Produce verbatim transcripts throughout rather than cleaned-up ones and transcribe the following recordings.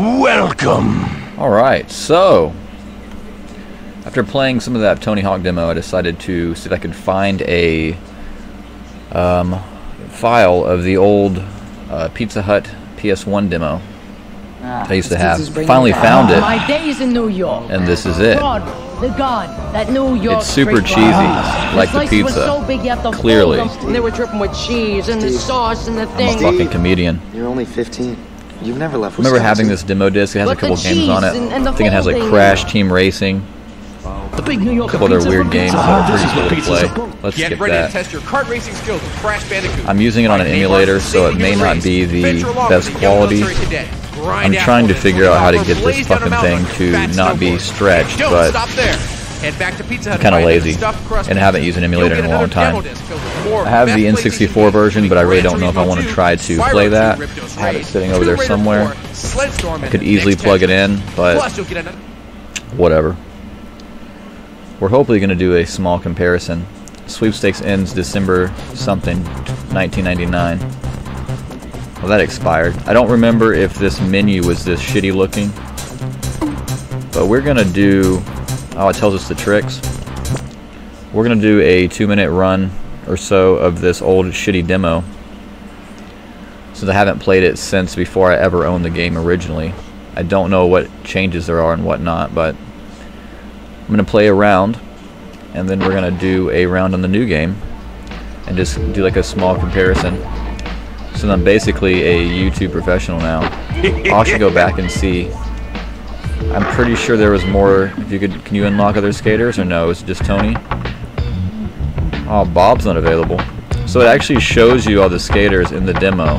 Welcome. Alright, so after playing some of that Tony Hawk demo, I decided to see if I could find a um, file of the old uh, Pizza Hut P S one demo Ah, I used to have. Finally found it, My days in New York. and this is it. God, the God, that New York It's super street cheesy, bar. like the slices were pizza. so big you have to fold Clearly. them, and they were dripping with cheese and the sauce and the I'm a thing. fucking comedian. You're only fifteen. You've never left I remember Wisconsin. having this demo disc. It has a But the couple games on it. cheese and- and the I think it has like folding. Crash Team Racing. The big New York A couple other weird games that are This is pretty what cool to pizza's play. about. Let's Get skip ready that. to test your kart racing skills with Crash Bandicoot. I'm using it on an emulator, so it may not be the best quality. I'm trying to figure out how to get this fucking thing to not be stretched, but I'm kind of lazy and haven't used an emulator in a long time. I have the N sixty-four version, but I really don't know if I want to try to play that. I have it sitting over there somewhere. I could easily plug it in, but whatever. We're hopefully going to do a small comparison. Sweepstakes ends December something, nineteen ninety-nine. Well, that expired. I don't remember if this menu was this shitty looking, but we're going to do... Oh, it tells us the tricks. We're going to do a two minute run or so of this old shitty demo, since I haven't played it since before I ever owned the game originally. I don't know what changes there are and whatnot, but I'm going to play a round, and then we're going to do a round on the new game, and just do like a small comparison. So I'm basically a YouTube professional now. I should go back and see. I'm pretty sure there was more. If you could, can you unlock other skaters or no? Is it just Tony? Oh, Bob's not available. So it actually shows you all the skaters in the demo.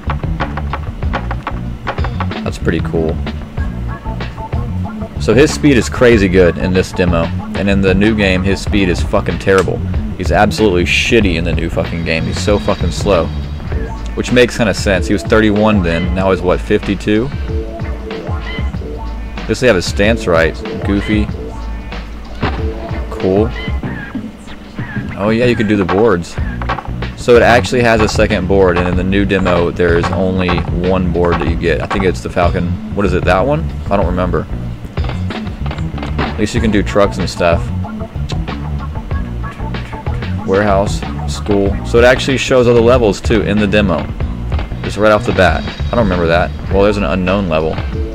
That's pretty cool. So his speed is crazy good in this demo, and in the new game his speed is fucking terrible. He's absolutely shitty in the new fucking game. He's so fucking slow, which makes kind of sense. He was thirty-one then, now he's what, fifty-two? At least they have his stance right. Goofy. Cool. Oh yeah, you can do the boards. So it actually has a second board, and in the new demo there's only one board that you get. I think it's the Falcon. What is it, that one? I don't remember. At least you can do trucks and stuff. Warehouse, school. So it actually shows all the levels too in the demo. Just right off the bat. I don't remember that. Well, there's an unknown level.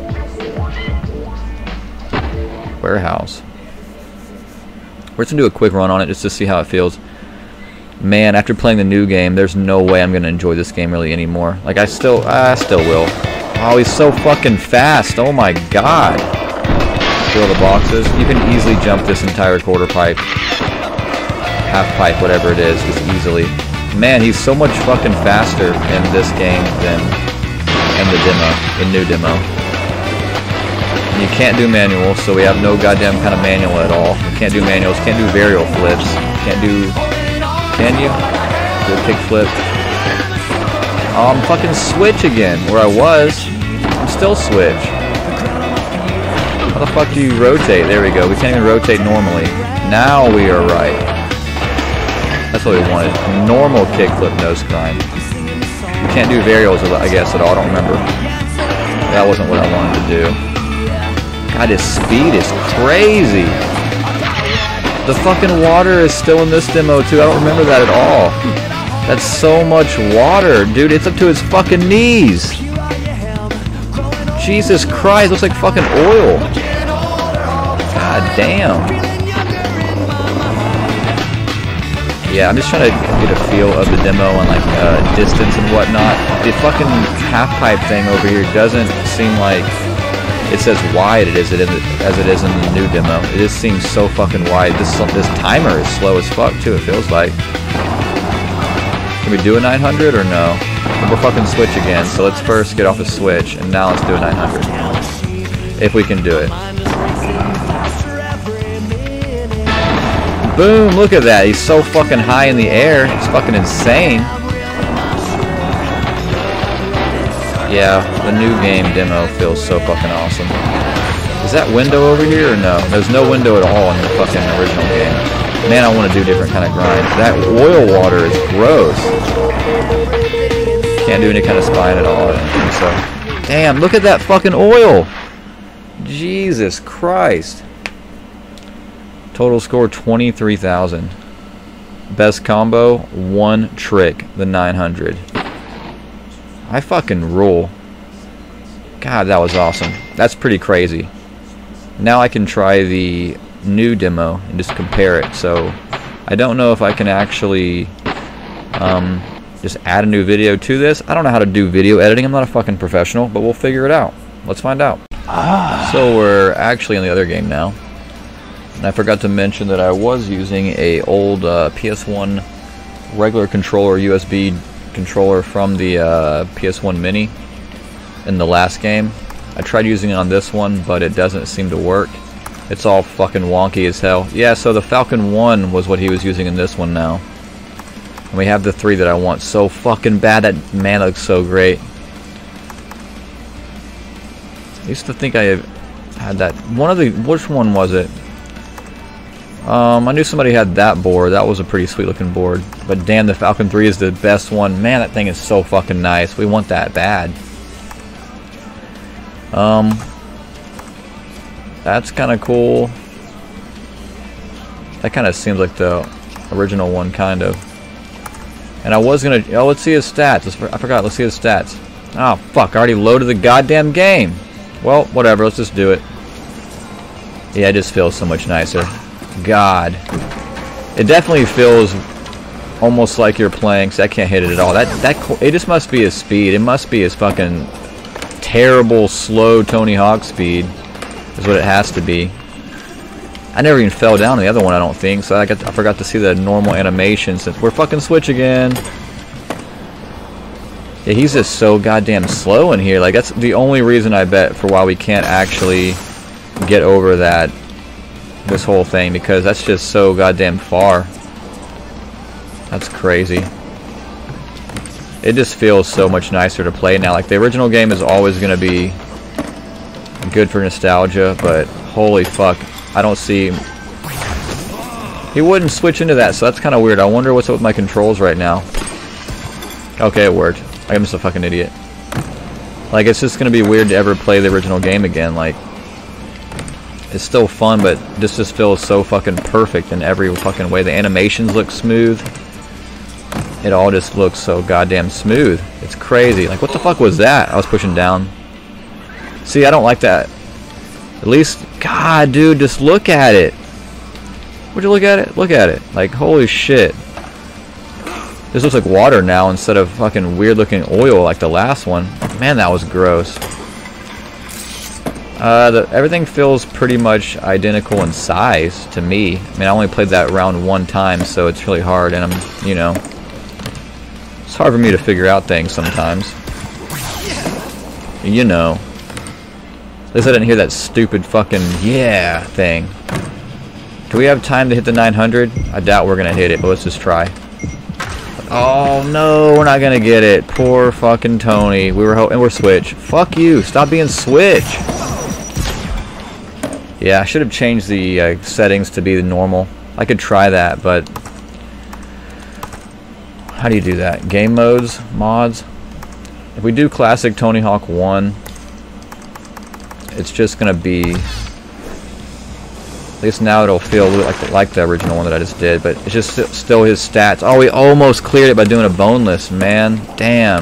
Warehouse. We're just gonna do a quick run on it just to see how it feels. Man, after playing the new game, there's no way I'm gonna enjoy this game really anymore. Like I still, I still will. Oh, he's so fucking fast. Oh my god. Fill the boxes. You can easily jump this entire quarter pipe, half pipe, whatever it is, just easily. Man, he's so much fucking faster in this game than in the demo, in new demo. And you can't do manual, so we have no goddamn kind of manual at all. You can't do manuals, can't do varial flips, can't do... Can you? Do a kick flip. Oh, I'm fucking switch again, where I was. I'm still switch. How the fuck do you rotate? There we go. We can't even rotate normally. Now we are right. That's what we wanted. Normal kickflip nose grind. You can't do varials, I guess, at all. I don't remember. That wasn't what I wanted to do. God, his speed is crazy. The fucking water is still in this demo, too. I don't remember that at all. That's so much water. Dude, it's up to his fucking knees. Jesus Christ, looks like fucking oil. God damn. Yeah, I'm just trying to get a feel of the demo and like uh, distance and whatnot. The fucking half pipe thing over here doesn't seem like it's as wide it is it in the, as it is in the new demo. It just seems so fucking wide. This this timer is slow as fuck too. It feels like. Can we do a nine hundred or no? We're fucking switch again. So let's first get off the switch and now let's do a nine hundred. If we can do it. Boom! Look at that. He's so fucking high in the air. It's fucking insane. Yeah, the new game demo feels so fucking awesome. Is that window over here or no? There's no window at all in the fucking original game. Man, I want to do different kind of grinds. That oil water is gross. Can't do any kind of spine at all. I don't think so. Damn, look at that fucking oil. Jesus Christ. Total score twenty-three thousand. Best combo, one trick, the nine hundred. I fucking rule. God, that was awesome. That's pretty crazy. Now I can try the new demo and just compare it. So I don't know if I can actually um, just add a new video to this. I don't know how to do video editing. I'm not a fucking professional, but we'll figure it out. Let's find out. Ah. So we're actually in the other game now. And I forgot to mention that I was using a old uh, P S one regular controller, U S B controller from the uh, P S one Mini in the last game. I tried using it on this one, but it doesn't seem to work. It's all fucking wonky as hell. Yeah, so the Falcon one was what he was using in this one now. And we have the three that I want so fucking bad. That man looks so great. I used to think I had that. One of the, which one was it? Um, I knew somebody had that board. That was a pretty sweet looking board. But damn, the Falcon three is the best one. Man, that thing is so fucking nice. We want that bad. Um, that's kind of cool. That kind of seems like the original one, kind of. And I was gonna. Oh, let's see his stats. Let's, I forgot. Let's see his stats. Oh fuck! I already loaded the goddamn game. Well, whatever. Let's just do it. Yeah, it just feels so much nicer. God, it definitely feels almost like you're playing. So I can't hit it at all. That that it just must be his speed. It must be his fucking terrible slow Tony Hawk speed. Is what it has to be. I never even fell down the other one, I don't think. So I got I forgot to see the normal animation since we're fucking Switch again. Yeah, he's just so goddamn slow in here. Like that's the only reason I bet for why we can't actually get over that. This whole thing, because that's just so goddamn far. That's crazy. It just feels so much nicer to play now. Like the original game is always going to be good for nostalgia, but holy fuck, I don't see. He wouldn't switch into that, so that's kind of weird. I wonder what's up with my controls right now. Okay, it worked. I'm just a fucking idiot. Like it's just going to be weird to ever play the original game again. Like. It's still fun, but this just feels so fucking perfect in every fucking way. The animations look smooth. It all just looks so goddamn smooth. It's crazy. Like, what the fuck was that? I was pushing down. See, I don't like that. At least, God, dude, just look at it. Would you look at it? Look at it. Like, holy shit. This looks like water now instead of fucking weird looking oil like the last one. Man, that was gross. Uh, the, everything feels pretty much identical in size to me. I mean, I only played that round one time, so it's really hard, and I'm, you know, it's hard for me to figure out things sometimes. You know. At least I didn't hear that stupid fucking yeah thing. Do we have time to hit the nine hundred? I doubt we're gonna hit it, but let's just try. Oh no, we're not gonna get it. Poor fucking Tony. We were ho and we're Switch. Fuck you. Stop being Switch. Yeah, I should have changed the uh, settings to be the normal. I could try that, but how do you do that? Game modes, mods. If we do classic Tony Hawk one, it's just gonna be. At least now it'll feel like like the original one that I just did, but it's just st still his stats. Oh, we almost cleared it by doing a boneless, man. Damn.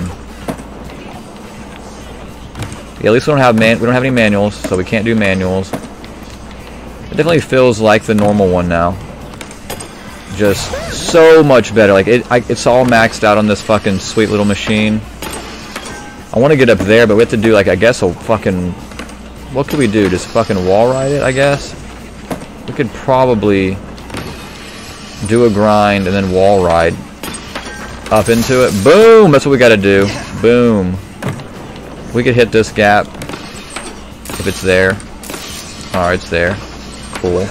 Yeah, at least we don't have man. We don't have any manuals, so we can't do manuals. It definitely feels like the normal one now. Just so much better. Like it, I, it's all maxed out on this fucking sweet little machine. I want to get up there, but we have to do like I guess a fucking. What could we do? Just fucking wall ride it, I guess. We could probably do a grind and then wall ride up into it. Boom! That's what we got to do. Boom. We could hit this gap if it's there. All right, it's there. Cool.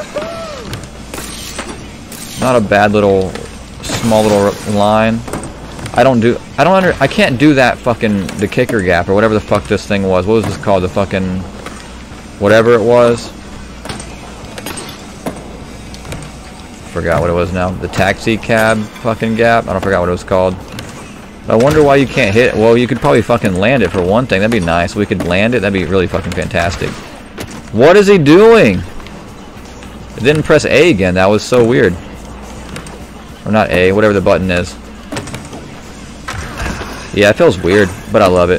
Not a bad little, small little line. I don't do. I don't under. I can't do that fucking the kicker gap or whatever the fuck this thing was. What was this called? The fucking whatever it was. Forgot what it was now. The taxi cab fucking gap. I don't forgot what it was called. I wonder why you can't hit. Well, you could probably fucking land it for one thing. That'd be nice. We could land it. That'd be really fucking fantastic. What is he doing? It didn't press A again. That was so weird. Or not A, whatever the button is. Yeah, it feels weird, but I love it.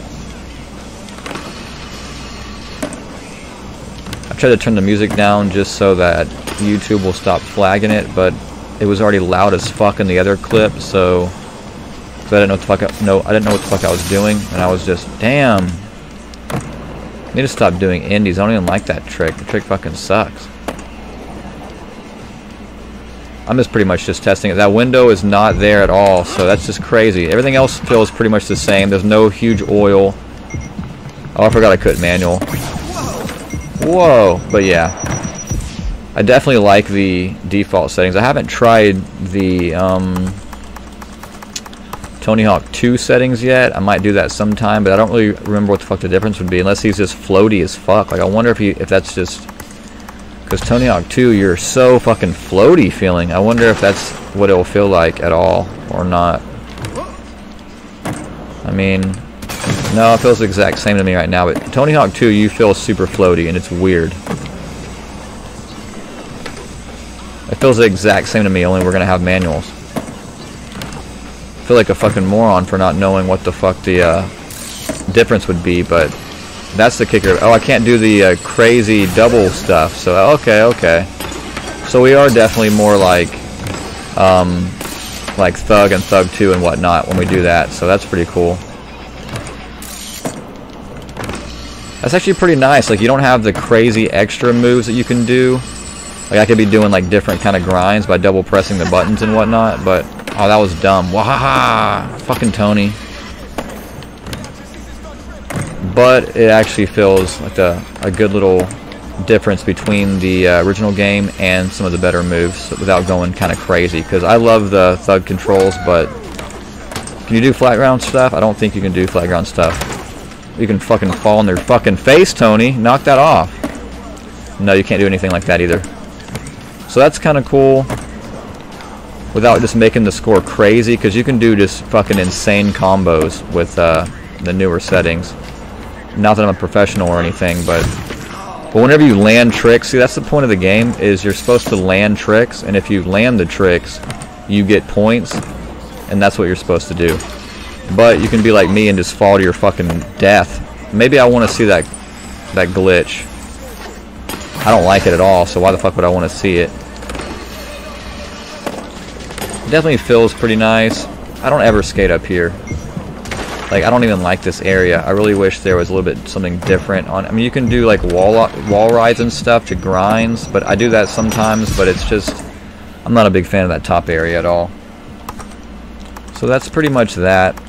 I tried to turn the music down just so that YouTube will stop flagging it, but it was already loud as fuck in the other clip, so, so I didn't know what the fuck I, no, I didn't know what the fuck I was doing, and I was just, damn. I need to stop doing indies. I don't even like that trick. The trick fucking sucks. I'm just pretty much just testing it. That window is not there at all, so that's just crazy. Everything else feels pretty much the same. There's no huge oil. Oh, I forgot I could manual. Whoa, but yeah. I definitely like the default settings. I haven't tried the um, Tony Hawk two settings yet. I might do that sometime, but I don't really remember what the fuck the difference would be unless he's just floaty as fuck. Like, I wonder if he, if that's just... Because Tony Hawk two, you're so fucking floaty feeling. I wonder if that's what it'll feel like at all, or not. I mean, no, it feels the exact same to me right now, but Tony Hawk two, you feel super floaty, and it's weird. It feels the exact same to me, only we're gonna have manuals. I feel like a fucking moron for not knowing what the fuck the uh, difference would be, but that's the kicker. Oh, I can't do the uh, crazy double stuff. So okay, okay. So we are definitely more like, um, like Thug and Thug two and whatnot when we do that. So that's pretty cool. That's actually pretty nice. Like, you don't have the crazy extra moves that you can do. Like, I could be doing like different kind of grinds by double pressing the buttons and whatnot. But oh, that was dumb. Wahaha! Fucking Tony. But it actually feels like a, a good little difference between the uh, original game and some of the better moves without going kind of crazy. Because I love the Thug controls, but can you do flat ground stuff? I don't think you can do flat ground stuff. You can fucking fall in their fucking face, Tony. Knock that off. No, you can't do anything like that either. So that's kind of cool without just making the score crazy, because you can do just fucking insane combos with uh, the newer settings. Not that I'm a professional or anything, but but whenever you land tricks, see, that's the point of the game, is you're supposed to land tricks, and if you land the tricks, you get points, and that's what you're supposed to do. But you can be like me and just fall to your fucking death. Maybe I want to see that that glitch. I don't like it at all, so why the fuck would I want to see it? It definitely feels pretty nice. I don't ever skate up here. Like, I don't even like this area. I really wish there was a little bit something different on. I mean, you can do like wall wall rides and stuff to grinds, but I do that sometimes. But it's just, I'm not a big fan of that top area at all. So that's pretty much that.